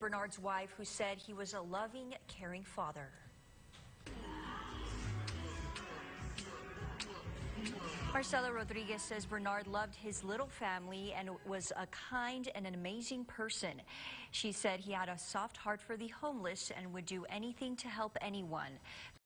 Bernard's wife, who said he was a loving, caring father. Marcela Rodriguez says Bernard loved his little family and was a kind and an amazing person. She said he had a soft heart for the homeless and would do anything to help anyone.